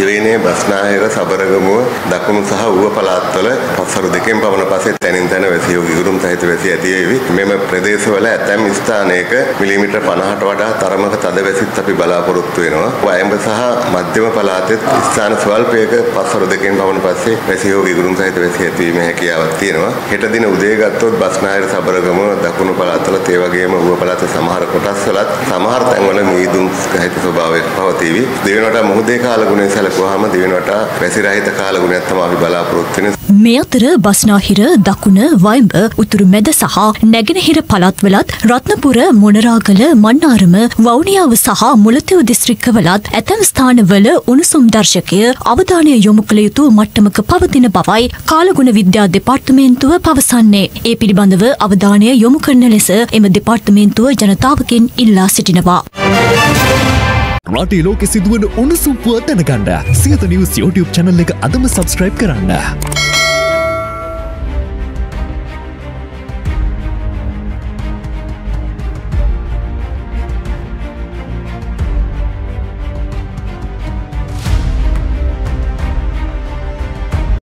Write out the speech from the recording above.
දිවයිනේ බස්නාහිර සබරගමුව දකුණු සහ ඌව පළාත්වල පස්වරු දෙකෙන් පමණ පස්සේ තැනින් තැන වැසියෝ ගිගුරුම් සහිත වැසි ඇති වේවි. මෙම ප්‍රදේශවල ඇතැම් ස්ථානයක මිලිමීටර් 50ට වඩා තරමක තද වැසිත් අපි බලාපොරොත්තු වෙනවා. වයඹ සහ මධ්‍යම පළාතෙත් ස්ථාන ස්වල්පයක පස්වරු දෙකෙන් පමණ පස්සේ වැසියෝ ගිගුරුම් සහිත වැසි ඇතිවීමේ හැකියාවක් තියෙනවා. හෙට දින උදේ ගත්තොත් බස්නාහිර සබරගමුව දකුණු පළාත්වල ඒ වගේම ඌව පළාතේ සමහර කොටස්වලත් සමහර තැන්වල මීදුම් සහිත ස්වභාවයක් පවතීවි. දෙවෙනිවට මුහුදේ කාලගුණය සැලකුවාම දෙවෙනිවට වැසි රහිත කාලගුණයක් තමයි අපි බලාපොරොත්තු වෙන්නේ. මේ අතර බස්නාහිර දකුණ වයඹ උතුරු මැද සහ නැගෙනහිර පළාත්වලත් රත්නපුර මොනරාගල මන්නාරම වවුනියාව සහ මුලතිව් දිස්ත්‍රික්කවලත් ඇතැම් ස්ථානවල උණුසුම් දර්ශකය අවධානය යොමු කළ යුතු මට්ටමක පවතින බවයි කාලගුණ විද්‍යා දෙපාර්තමේන්තුව පවසන්නේ. ඒ පිළිබඳව අවධානය යොමු කරන ලෙස එම දෙපාර්තමේන්තුව ජනතාවගෙන් ඉල්ලා සිටිනවා. රටේ ලෝකෙ සිදුවන උණුසුම් පුවත් දැනගන්න සියත නිවුස් YouTube channel එක අදම subscribe කරන්න.